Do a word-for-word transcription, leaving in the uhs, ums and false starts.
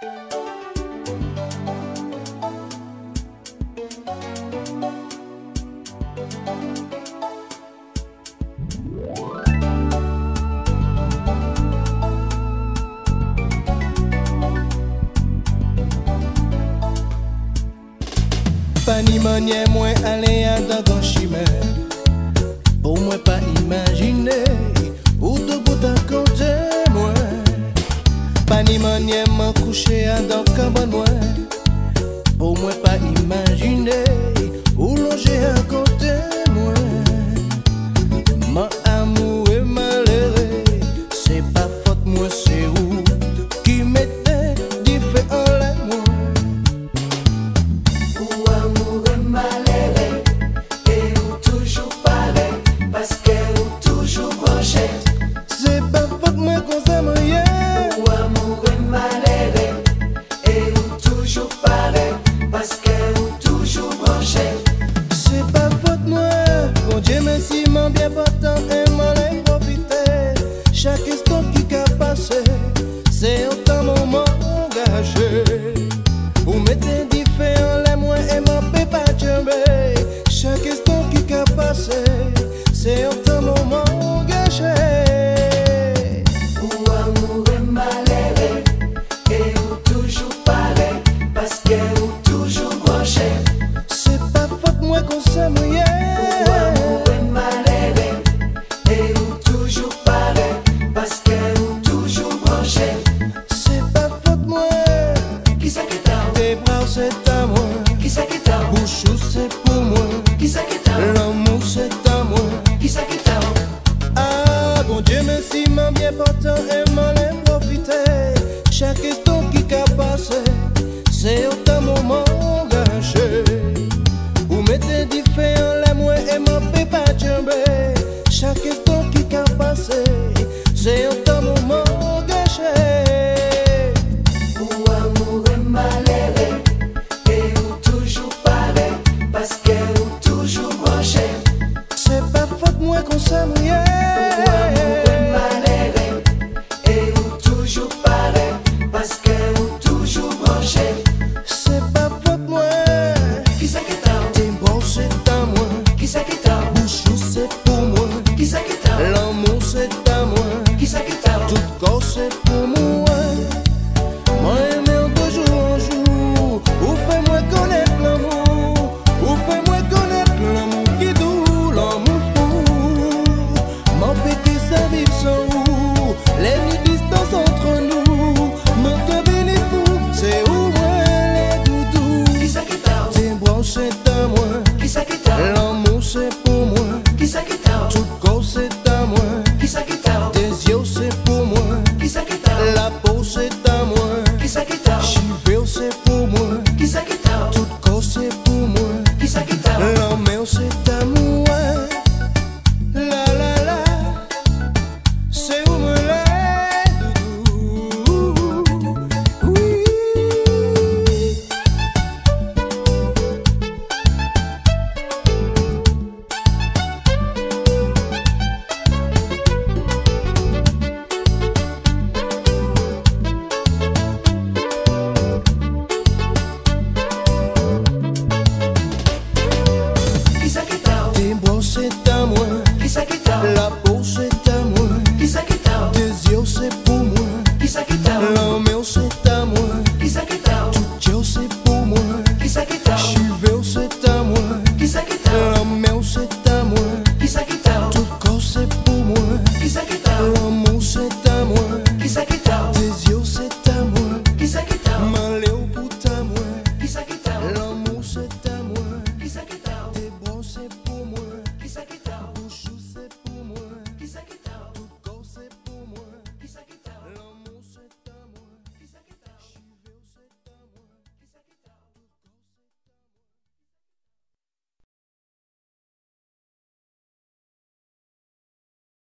Pas ni manière moins aller à dans chimère. Pour moi pas imaginer ou de bout à côté moi. Pas ni manière m'en coucher à dans cabane moi. Pour moi pas imaginer ou loger à côté moi. Mon amour est malheureux, c'est pas faute moi c'est où qui m'était différent là moi. Parce que ou toujours branché. C'est pas faute moi qu'on s'aime rien. Ou amour est malheureux et ou toujours pareil. Parce que ou toujours branché. C'est pas faute moi. Bon Dieu merci m'en bien portant et m'en ai profité. Chaque instant qui a passé, c'est autant moment engagé. Vous mettez différent les moins et m'en peut pas tomber. Chaque instant qui a passé, c'est autant moment engagé. Ou amour est malheureux et ou toujours pareil. Parce que ou toujours branché. C'est pas faute moi qu'on s'aime rien. Ou amour est malheureux et ou toujours pareil. Parce que ou toujours branché. C'est pas faute moi. Qui ça qui t'a? Tes bras c'est à moi. Qui ça qui t'a? Bouchou c'est pour moi. Qui ça qui t'a? L'amour c'est à moi. Qui ça qui t'a? Ah bon Dieu merci m'en bien portant et m'en ai profité. Chaque instant